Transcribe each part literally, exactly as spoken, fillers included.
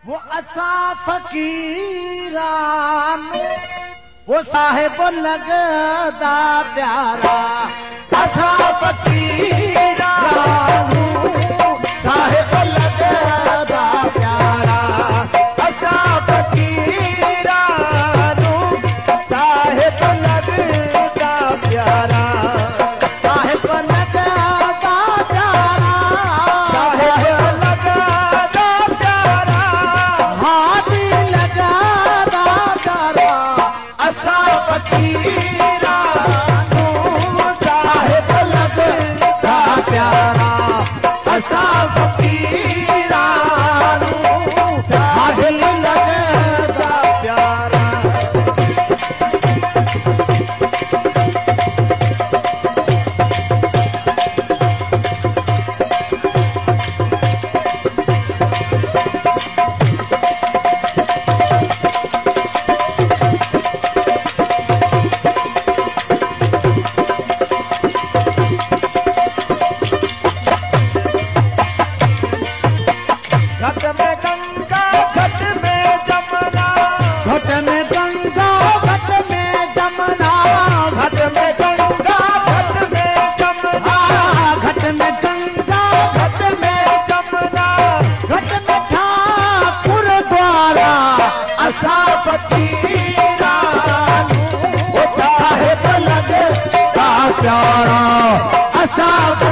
वो असा फकीरानू वो साहिब लगदा प्यारा असा फकीरानू साहिब लगदा प्यारा असा फकीरानू साहिब लगदा प्यारा साहिब लगदा प्यारा साहिब लगदा प्यारा हादी लगदा प्यारा असा फकीरानू साहिब लगदा प्यारा असा फकीरानू हादी लगदा प्यारा घट में गंगा घट में जमुना घट में गंगा घट में जमुना घट में गंगा घट में जमुना घट में गंगा घट में जमुना घट में ठाकुर द्वारा असा फकीरानू वो साहिब लगदा प्यारा असा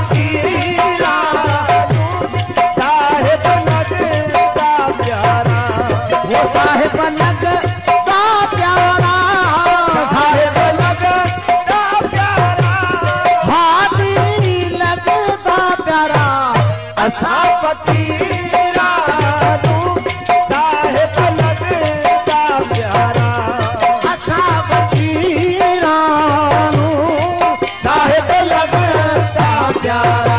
फकीरानू साहिब लगदा प्यारा वो साहिब लगदा प्यारा साहिब लगदा प्यारा हादी लगदा प्यारा असा फकीरानू साहिब लगदा प्यारा असा फकीरानू साहिब लगदा प्यारा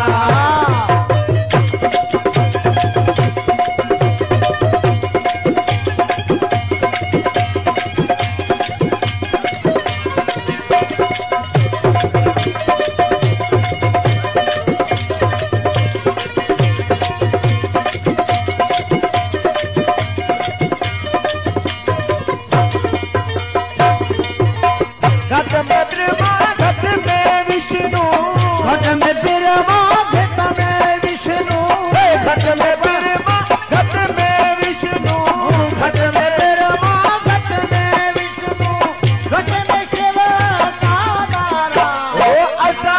घट में ब्रह्मा घट में विष्णु घट में ब्रह्मा घट में विष्णु घट में ब्रह्मा घट में विष्णु घट में ब्रह्मा घट में विष्णु घट में शिव का तारा ओ असा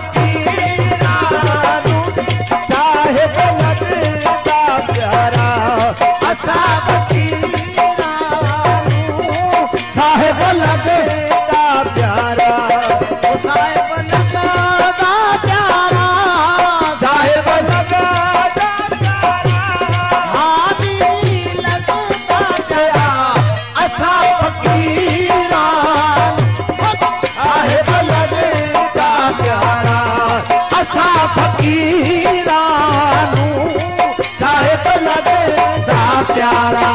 फकीरानू साहिब लगदा प्यारा असा फकीरानू साहिब लगदा प्यारा वो साहिब लगदा प्यारा साहिब लगदा प्यारा हादी लगदा प्यारा असा फकीरानू साहिब लगदा प्यारा असा फकीरानू साहिब लगदा प्यारा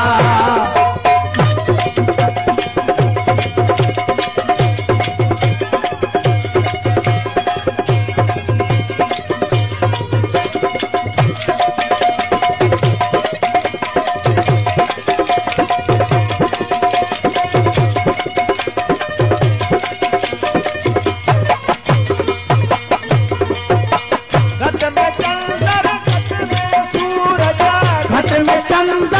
घट में चंद्र घट में सूरज घट में चंद्र